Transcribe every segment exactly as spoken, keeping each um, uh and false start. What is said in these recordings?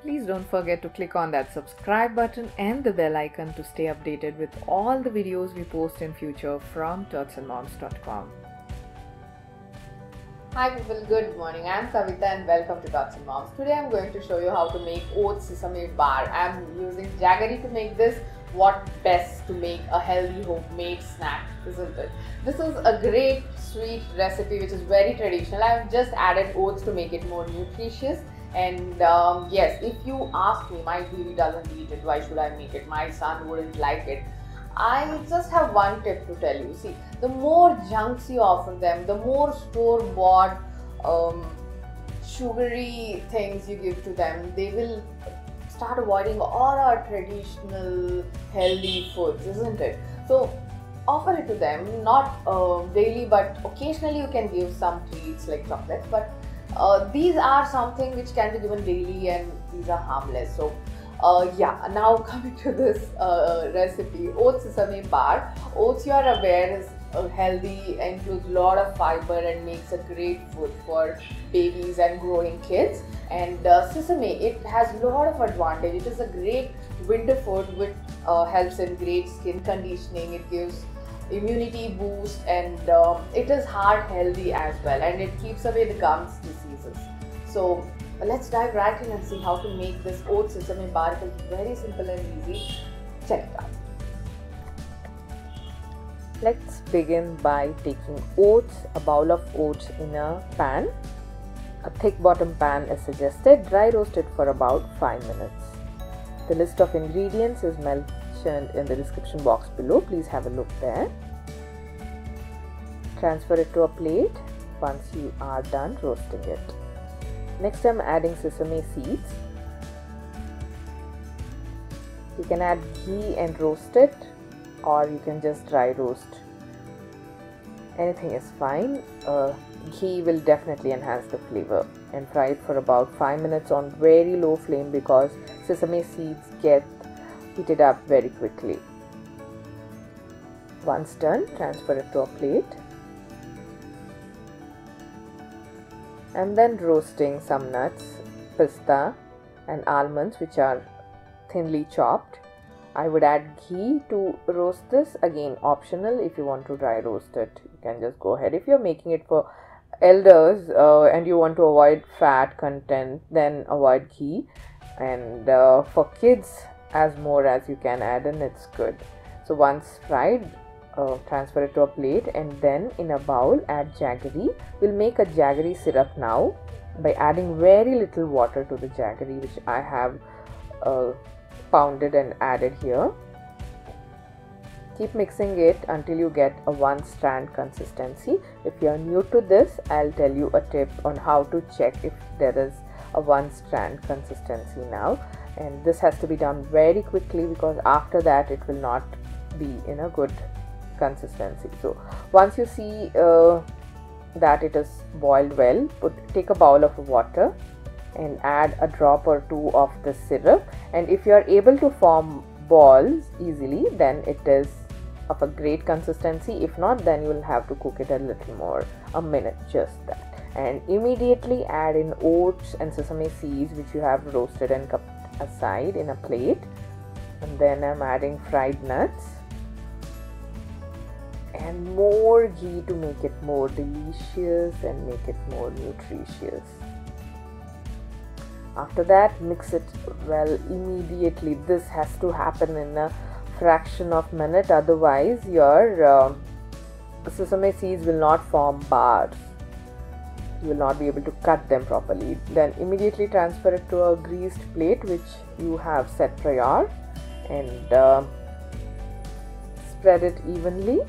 Please don't forget to click on that subscribe button and the bell icon to stay updated with all the videos we post in future from tots and moms dot com. Hi people, good morning. I am Kavita and welcome to Tots and Moms. Today I am going to show you how to make oat sesame bar. I am using jaggery to make this. What best to make a healthy homemade snack, isn't it? This is a great sweet recipe which is very traditional. I have just added oats to make it more nutritious. And um, yes, if you ask me, my baby doesn't eat it, why should I make it? My son wouldn't like it. I just have one tip to tell you. See, the more junks you offer them, the more store-bought um, sugary things you give to them, they will start avoiding all our traditional healthy foods, isn't it? So offer it to them, not uh, daily, but occasionally you can give some treats like chocolates, but uh, these are something which can be given daily and these are harmless. So uh, yeah, now coming to this uh, recipe, oat sesame bar. Oats, you are aware, is uh, healthy, includes a lot of fiber and makes a great food for babies and growing kids. And uh, sesame, it has a lot of advantage. It is a great winter food which uh, helps in great skin conditioning. It gives immunity boost and um, it is heart healthy as well, and it keeps away the gums diseases. So let's dive right in and see how to make this oat sesame bar. It is very simple and easy. Check it out. Let's begin by taking oats, a bowl of oats in a pan. A thick bottom pan is suggested. Dry roast it for about five minutes. The list of ingredients is mentioned in the description box below. Please have a look there. Transfer it to a plate once you are done roasting it. Next, I am adding sesame seeds. You can add ghee and roast it, or you can just dry roast. Anything is fine. Uh, ghee will definitely enhance the flavor, and fry it for about five minutes on very low flame because sesame seeds get heated up very quickly. Once done, transfer it to a plate. And then roasting some nuts, pista and almonds which are thinly chopped. I would add ghee to roast this, again optional. If you want to dry roast it, you can just go ahead. If you're making it for elders uh, and you want to avoid fat content, then avoid ghee, and uh, for kids, as more as you can add in, it's good. So once fried, uh, transfer it to a plate, and then in a bowl add jaggery. We'll make a jaggery syrup now by adding very little water to the jaggery which I have uh, pounded and added here. Keep mixing it until you get a one strand consistency. If you are new to this, I'll tell you a tip on how to check if there is a one strand consistency now, and this has to be done very quickly because after that it will not be in a good consistency. So once you see uh, that it is boiled well, put take a bowl of water and add a drop or two of the syrup, and if you are able to form balls easily, then it is of a great consistency. If not, then you will have to cook it a little more, a minute, just that. And immediately add in oats and sesame seeds which you have roasted and kept aside in a plate. And then I'm adding fried nuts and more ghee to make it more delicious and make it more nutritious. After that, mix it well immediately. This has to happen in a fraction of a minute, otherwise your uh, sesame seeds will not form bars. You will not be able to cut them properly. Then immediately transfer it to a greased plate which you have set prior, and uh, spread it evenly.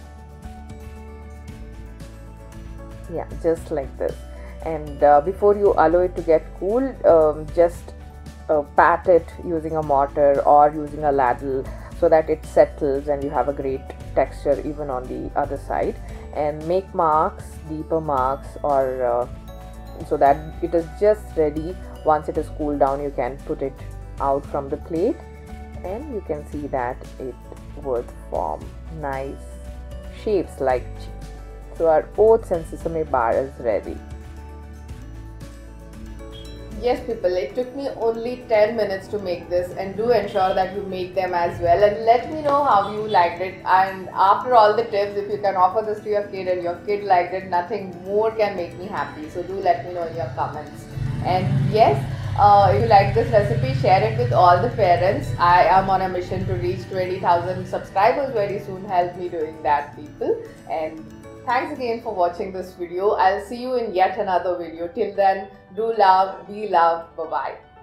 Yeah, just like this. And uh, before you allow it to get cooled, um, just uh, pat it using a mortar or using a ladle so that it settles and you have a great texture even on the other side, and make marks, deeper marks, or uh, so that it is just ready. Once it is cooled down, you can put it out from the plate and you can see that it would form nice shapes like chips. So our oats and sesame bar is ready. Yes people, it took me only ten minutes to make this, and do ensure that you make them as well and let me know how you liked it. And after all the tips, if you can offer this to your kid and your kid liked it, nothing more can make me happy. So do let me know in your comments. And yes, uh, if you like this recipe, share it with all the parents. I am on a mission to reach twenty thousand subscribers very soon. Help me doing that people. And thanks again for watching this video. I'll see you in yet another video. Till then, do love, be loved. Bye-bye.